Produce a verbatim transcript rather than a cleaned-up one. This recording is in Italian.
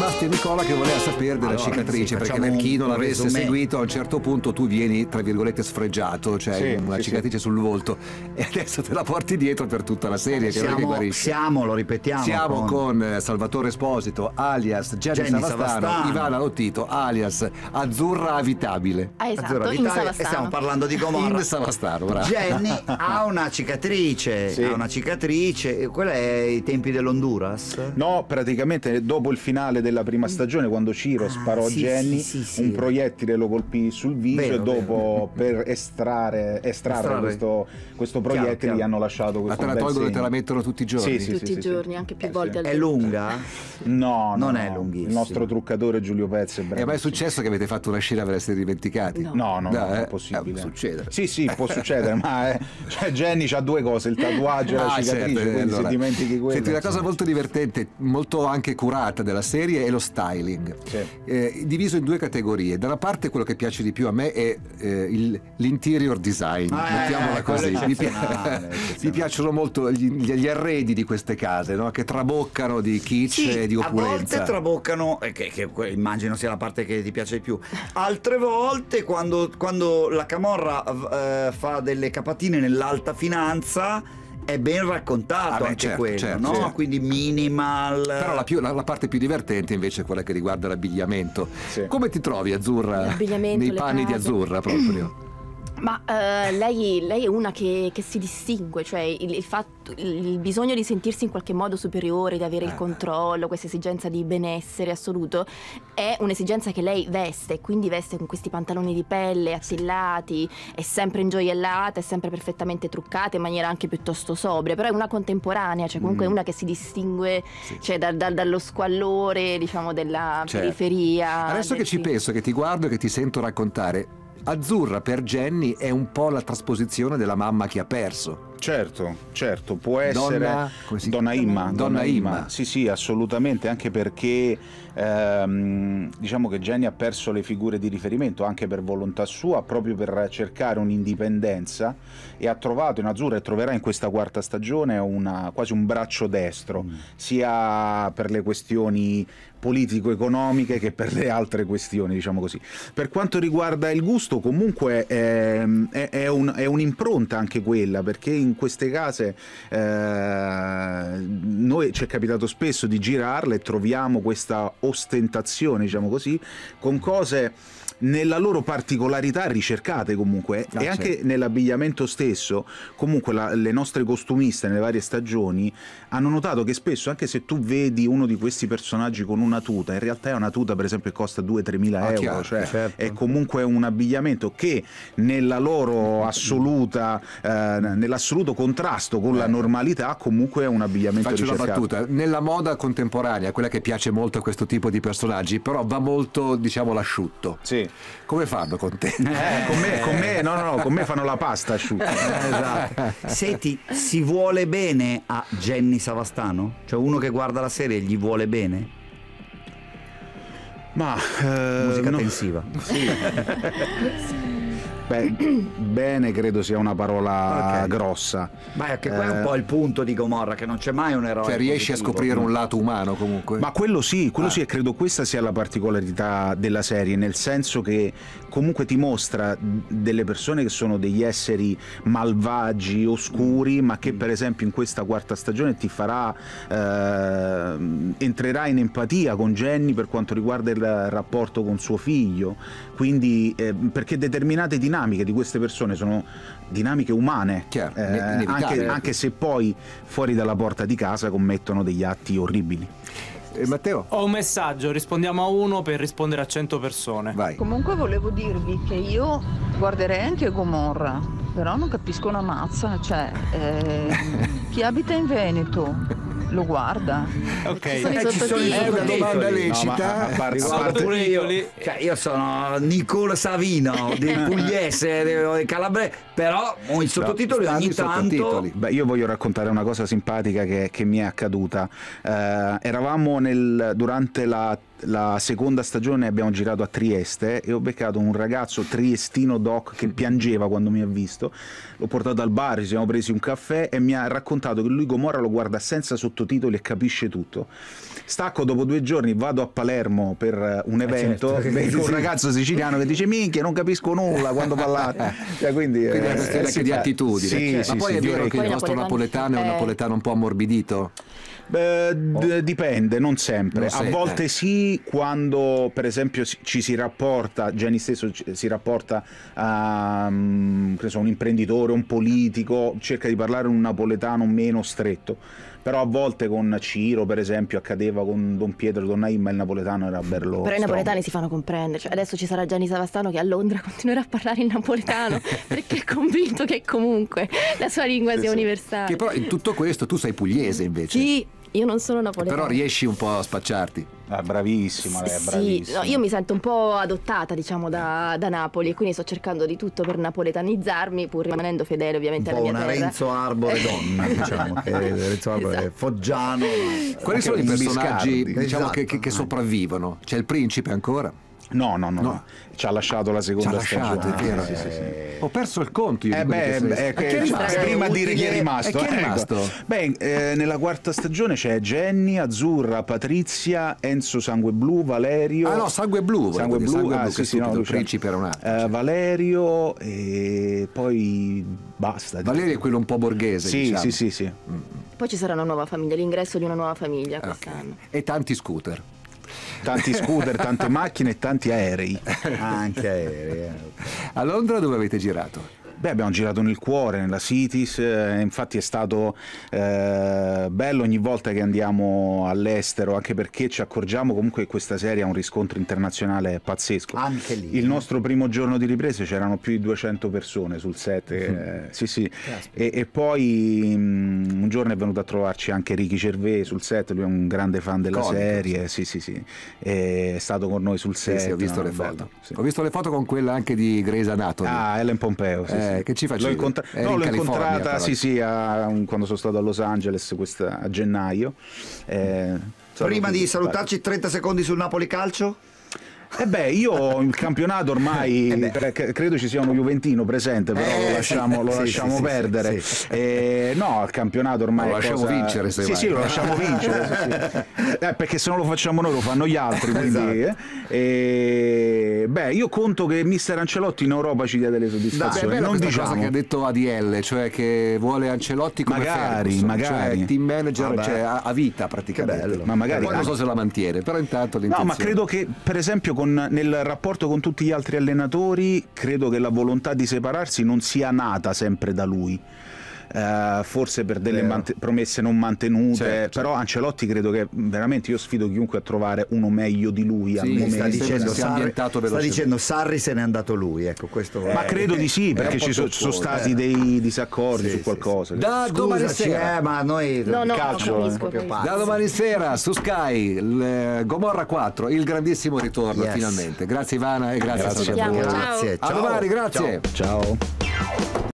rimasti a Nicola che voleva sapere della allora, cicatrice, sì, perché per chi non l'avesse seguito, a un certo punto tu vieni tra virgolette sfregiato, cioè sì, una sì, cicatrice sì. sul volto, e adesso te la porti dietro per tutta la serie. Che siamo, non è che guarisce. siamo, lo ripetiamo, siamo con, con Salvatore Esposito alias Jenny, Jenny Savastano, Savastano, Ivana Lottito alias Azzurra Avitabile. Ah, esatto, Azzurra in Avitabile, e stiamo parlando di Gomorra. In Savastano, bravo. Jenny ha una cicatrice, sì. ha una cicatrice, quella è i tempi dell'Honduras? No, praticamente dopo il finale della prima stagione, quando Ciro ah, sparò sì, a Jenny, sì, sì, sì. un proiettile lo colpì sul viso, vero, e dopo vero. per estrarre, estrarre, estrarre. Questo, questo proiettile chiaro, chiaro. gli hanno lasciato questo. Ma te la tolgono e te la mettono tutti i giorni? Sì, sì, tutti sì, i sì, giorni, sì. anche più eh, volte sì. al È lunga? No, non no, è no. lunghissimo. Il nostro truccatore Giulio Pezzi è bravo. È mai successo che avete fatto una scena e ve la siete dimenticati? No, no, no, no, no è eh, possibile. Può succedere. Sì, sì, può succedere, ma eh, cioè Jenny c'ha due cose, il tatuaggio e ah, la cicatrice, certo, quindi allora, se dimentichi quello. Senti, una cosa molto divertente, molto anche curata della serie è lo styling. Sì. Eh, diviso in due categorie. Da una parte quello che piace di più a me è eh, il, l'interior design, ah, mettiamola eh, così. Mi, pi- mi piacciono molto gli, gli arredi di queste case, no? Che traboccano di kitsch sì, e di opulenza. A volte traboccano, eh, che, che immagino sia la parte che ti piace di più. Altre volte quando, quando la camorra eh, fa delle capatine nell'alta finanza è ben raccontato, ah, beh, anche certo, quello, certo, no? Certo. Quindi minimal. Però la, più, la, la parte più divertente invece è quella che riguarda l'abbigliamento. Sì. Come ti trovi, Azzurra, nei panni di Azzurra proprio? Ma uh, lei, lei è una che, che si distingue, cioè il, il, fatto, il bisogno di sentirsi in qualche modo superiore, di avere il controllo, questa esigenza di benessere assoluto, è un'esigenza che lei veste, quindi veste con questi pantaloni di pelle attillati, è sempre ingioiellata, è sempre perfettamente truccata in maniera anche piuttosto sobria, però è una contemporanea, cioè comunque mm. è una che si distingue sì. cioè, da, da, dallo squallore, diciamo, della certo. periferia. Adesso che ci sì. penso, che ti guardo e che ti sento raccontare, Azzurra per Jenny è un po' la trasposizione della mamma che ha perso. Certo, certo, può essere Donna, Donna Imma, Donna, Donna Imma. Imma. Sì, sì, assolutamente, anche perché ehm, diciamo che Jenny ha perso le figure di riferimento anche per volontà sua, proprio per cercare un'indipendenza, e ha trovato in Azzurra, e troverà in questa quarta stagione, una, quasi un braccio destro, mm. sia per le questioni politico-economiche che per le altre questioni, diciamo così. Per quanto riguarda il gusto, comunque è, è, è, un, è un'impronta anche quella, perché in queste case eh, noi ci è capitato spesso di girarle e troviamo questa ostentazione, diciamo così, con cose nella loro particolarità ricercate comunque, ah, e anche certo. nell'abbigliamento stesso. Comunque la, le nostre costumiste nelle varie stagioni hanno notato che spesso, anche se tu vedi uno di questi personaggi con una tuta, in realtà è una tuta per esempio che costa due tre mila euro, chiaro, cioè certo. è comunque un abbigliamento che nella loro assoluta eh, nell'assoluto contrasto con eh. la normalità comunque è un abbigliamento Faccio ricercato. Una battuta: nella moda contemporanea, quella che piace molto a questo tipo di personaggi, però va molto, diciamo, l'asciutto. Sì. Come fanno con te? Eh, con me, con me, no, no, no, con me fanno la pasta asciutta. Eh, esatto. Senti, si vuole bene a Jenny Savastano? Cioè uno che guarda la serie gli vuole bene? Ma eh, musica no. tensiva. Sì. Beh, bene credo sia una parola okay. grossa. Ma è che qua eh, è un po' il punto di Gomorra, che non c'è mai un eroe. Cioè riesci positivo. a scoprire un lato umano comunque. Ma quello sì, quello ah. sì, e credo questa sia la particolarità della serie, nel senso che comunque ti mostra delle persone che sono degli esseri malvagi, oscuri, ma che per esempio in questa quarta stagione ti farà eh, entrerà in empatia con Jenny per quanto riguarda il rapporto con suo figlio. Quindi eh, perché determinate dinamiche di queste persone sono dinamiche umane, Chiaro, eh, anche, anche se poi fuori dalla porta di casa commettono degli atti orribili. Eh, Matteo? Ho un messaggio, rispondiamo a uno per rispondere a cento persone. Vai. Comunque volevo dirvi che io guarderei anche Gomorra, però non capisco una mazza, cioè eh, chi abita in Veneto lo guarda. Ok, eh, ci sono è una domanda lecita. No, ma a parte, a parte pure io, cioè, io sono Nicola Savino di Pugliese, di Calabrese, però ho i sottotitoli no, ogni sottotitoli. tanto. Beh, io voglio raccontare una cosa simpatica che, che mi è accaduta. Eh, eravamo nel, durante la la seconda stagione abbiamo girato a Trieste e ho beccato un ragazzo triestino doc che piangeva quando mi ha visto, l'ho portato al bar, ci siamo presi un caffè e mi ha raccontato che lui Gomorra lo guarda senza sottotitoli e capisce tutto. Stacco dopo due giorni, vado a Palermo per un evento, certo, vedo un ragazzo siciliano che dice minchia non capisco nulla quando parlate, cioè, quindi, quindi è una eh, questione eh, anche sì, di eh, attitudine. sì, ma sì, poi sì, è vero che Poi il vostro napoletano è un eh. napoletano un po' ammorbidito? Beh, d- dipende, non sempre. Non A sempre. volte sì, quando per esempio si- ci si rapporta, Jenny stesso ci- si rapporta a mm, che so, un imprenditore, un politico, cerca di parlare un napoletano meno stretto. Però a volte con Ciro, per esempio, accadeva con Don Pietro, Don Naim, il napoletano era bello. Però i strong. napoletani si fanno comprendere, cioè, adesso ci sarà Gianni Savastano che a Londra continuerà a parlare in napoletano perché è convinto che comunque la sua lingua sia universale. Che però in tutto questo tu sei pugliese invece. Sì, io non sono napoletana. Però riesci un po' a spacciarti. Ah, bravissima, lei è Sì, bravissima. no, io mi sento un po' adottata, diciamo, da, da Napoli e quindi sto cercando di tutto per napoletanizzarmi, pur rimanendo fedele ovviamente Un alla po' mia una terra. Renzo Arbore donna, diciamo, che Renzo Arbore Esatto. è foggiano. Quali sono i in personaggi Biscardi. diciamo, che, che- che Esatto. sopravvivono? C'è il principe ancora? No, no, no, No. no, ci ha lasciato la Ci ha seconda lasciato, stagione. è vero. Sì, sì, sì. Ho perso il conto io Eh di quelli beh, che beh, sei- eh, Ma chi è che- rimasto? prima di dire chi è Utile- rimasto, E chi è ecco. rimasto? Beh, eh, nella quarta stagione c'è Jenny, Azzurra, Patrizia, Enzo Sangue Blu, Valerio. Ah no, Sangue Blu. volevo Sangue dire, Blu, Sangue ah, Blu, sì, che sì, no, stupido, il Luciano. principe era un altro. Eh, certo. Valerio e poi basta. Valerio è quello un po' borghese, Sì, diciamo. sì, sì, sì. Poi ci sarà una nuova famiglia, l'ingresso di una nuova famiglia Ok. quest'anno. E tanti scooter. Tanti scooter, tante macchine e tanti aerei. Anche aerei. eh. A Londra dove avete girato? Beh, abbiamo girato nel cuore, nella Cities, eh, infatti è stato eh, bello ogni volta che andiamo all'estero, anche perché ci accorgiamo comunque che questa serie ha un riscontro internazionale pazzesco. Anche lì. Il nostro primo giorno di riprese c'erano più di duecento persone sul set, eh, sì sì, e, e poi mh, un giorno è venuto a trovarci anche Ricky Gervais sul set, lui è un grande fan della Comico, serie, sì sì sì, è stato con noi sul Sì, set. sì, ho visto no, le bello, foto. sì. Ho visto le foto con quella anche di Grey's Anatomy. Ah, Ellen Pompeo, sì, Eh, sì. che ci facevi? L'ho, incontra- Eri no, in l'ho California, incontrata, però. sì, sì, a- quando sono stato a Los Angeles questa- a gennaio. Eh, Prima di sono- salutarci trenta secondi sul Napoli Calcio. Eh beh, io il campionato ormai Eh beh. cre- credo ci sia uno juventino presente, però Eh, lo lasciamo, sì, lo sì, lasciamo sì, perdere. sì, sì. Eh, no, il campionato ormai Lo è lasciamo cosa- vincere, se Sì, vai. sì, lo lasciamo vincere. sì, sì. Eh, perché se non lo facciamo noi lo fanno gli altri. Quindi, Esatto. eh. Eh, beh, io conto che mister Ancelotti in Europa ci dia delle Beh, è soddisfazioni. bella non questa cosa diciamo. che ha detto A D L, cioè che vuole Ancelotti come Magari, Ferguson, magari. cioè team manager, Vabbè. cioè a, a vita praticamente. Che bello. Ma magari Poi non so anche- se la mantiene, però intanto No, l'intenzione. ma credo che per esempio con, nel rapporto con tutti gli altri allenatori, credo che la volontà di separarsi non sia nata sempre da lui. Eh, forse per delle Vero. mant- promesse non mantenute, Certo, però Ancelotti credo che veramente io sfido chiunque a trovare uno meglio di lui al Sì, momento. Sta dicendo, si è Sarri, ambientato sta velocemente. dicendo Sarri se n'è andato lui, ecco questo. Ma credo di sì, È perché un po' ci so- ci sono topposo, stati eh. dei disaccordi Sì, su sì, qualcosa. Da domani Scusaci, sera. eh, ma noi No, no, calcio, no, capisco, proprio capisco. pazzi. Da domani sera su Sky il, eh, Gomorra quattro, il grandissimo ritorno Yes. finalmente. Grazie Ivana e grazie, Grazie a a tutti. voi. Ciao. Grazie, A ciao. domani, grazie. Ciao. Ciao.